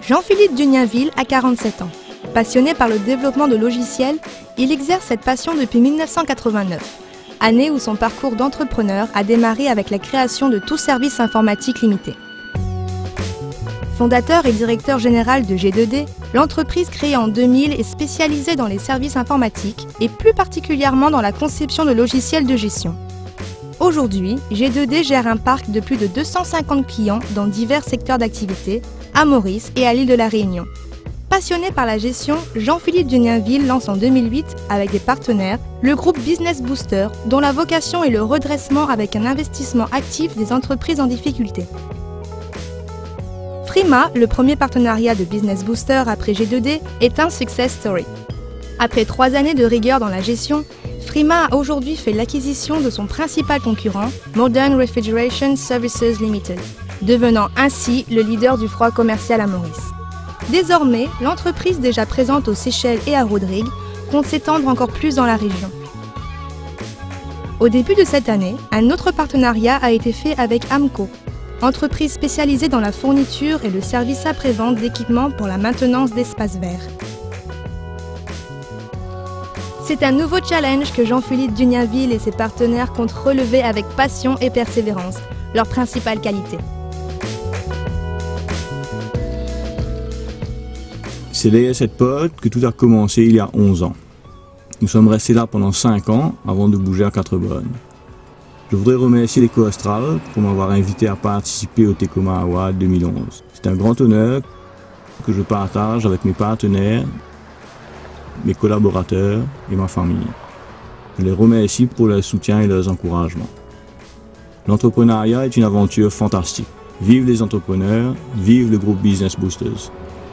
Jean-Philippe Dunienville a 47 ans. Passionné par le développement de logiciels, il exerce cette passion depuis 1989, année où son parcours d'entrepreneur a démarré avec la création de Tout Service Informatique Limité. Fondateur et directeur général de G2D, l'entreprise créée en 2000 est spécialisée dans les services informatiques et plus particulièrement dans la conception de logiciels de gestion. Aujourd'hui, G2D gère un parc de plus de 250 clients dans divers secteurs d'activité, à Maurice et à l'île de la Réunion. Passionné par la gestion, Jean-Philippe Dunienville lance en 2008, avec des partenaires, le groupe Business Booster, dont la vocation est le redressement avec un investissement actif des entreprises en difficulté. Frima, le premier partenariat de Business Booster après G2D, est un success story. Après 3 années de rigueur dans la gestion, Frima a aujourd'hui fait l'acquisition de son principal concurrent, Modern Refrigeration Services Limited, devenant ainsi le leader du froid commercial à Maurice. Désormais, l'entreprise déjà présente aux Seychelles et à Rodrigue compte s'étendre encore plus dans la région. Au début de cette année, un autre partenariat a été fait avec Amco, entreprise spécialisée dans la fourniture et le service après-vente d'équipements pour la maintenance d'espaces verts. C'est un nouveau challenge que Jean-Philippe Dunienville et ses partenaires comptent relever avec passion et persévérance, leur principale qualité. C'est derrière cette porte que tout a commencé il y a 11 ans. Nous sommes restés là pendant 5 ans avant de bouger à Quatre-Bornes. Je voudrais remercier l'Éco Astral pour m'avoir invité à participer au Tecoma Award 2011. C'est un grand honneur que je partage avec mes partenaires, mes collaborateurs et ma famille. Je les remercie pour leur soutien et leurs encouragements. L'entrepreneuriat est une aventure fantastique. Vive les entrepreneurs, vive le groupe Business Boosters.